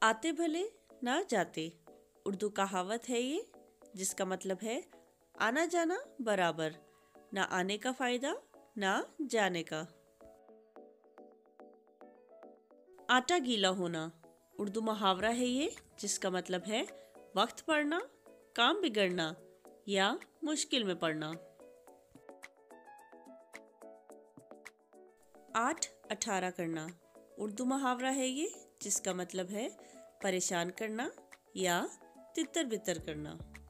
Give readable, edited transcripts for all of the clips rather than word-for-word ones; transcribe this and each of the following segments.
आते भले ना जाते उर्दू कहावत है ये, जिसका मतलब है आना जाना बराबर, ना आने का फायदा ना जाने का। आटा गीला होना उर्दू मुहावरा है ये, जिसका मतलब है वक्त पड़ना, काम बिगड़ना या मुश्किल में पड़ना। 8-18 करना उर्दू मुहावरा है ये, जिसका मतलब है परेशान करना या तितर बितर करना।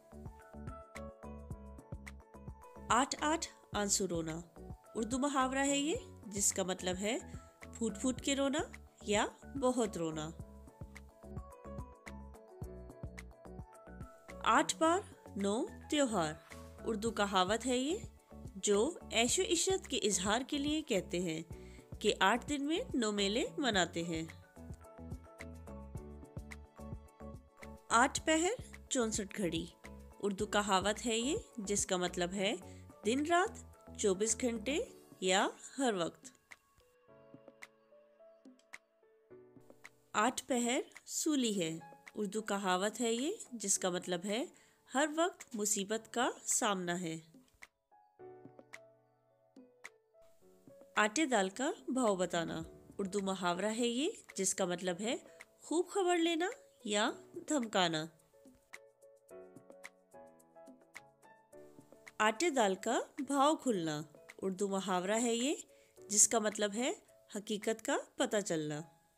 8-8 आंसू रोना उर्दू मुहावरा है ये, जिसका मतलब है फूट फूट के रोना या बहुत रोना। 8 बार 9 त्योहार उर्दू कहावत है ये, जो ऐशो इशरत के इजहार के लिए कहते हैं कि 8 दिन में 9 मेले मनाते हैं। 8 पहर 64 घड़ी उर्दू कहावत है ये, जिसका मतलब है दिन रात 24 घंटे या हर वक्त। 8 पहर सूली है उर्दू कहावत है ये, जिसका मतलब है हर वक्त मुसीबत का सामना है। आटे दाल का भाव बताना उर्दू मुहावरा है ये, जिसका मतलब है खूब खबर लेना या धमकाना। आटे दाल का भाव खुलना उर्दू मुहावरा है ये, जिसका मतलब है हकीकत का पता चलना।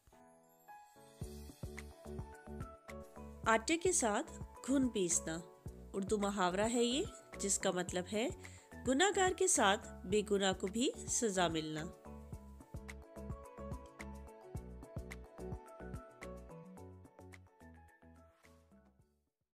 आटे के साथ घुन पीसना उर्दू मुहावरा है ये, जिसका मतलब है गुनाहगार के साथ बेगुनाह को भी सजा मिलना।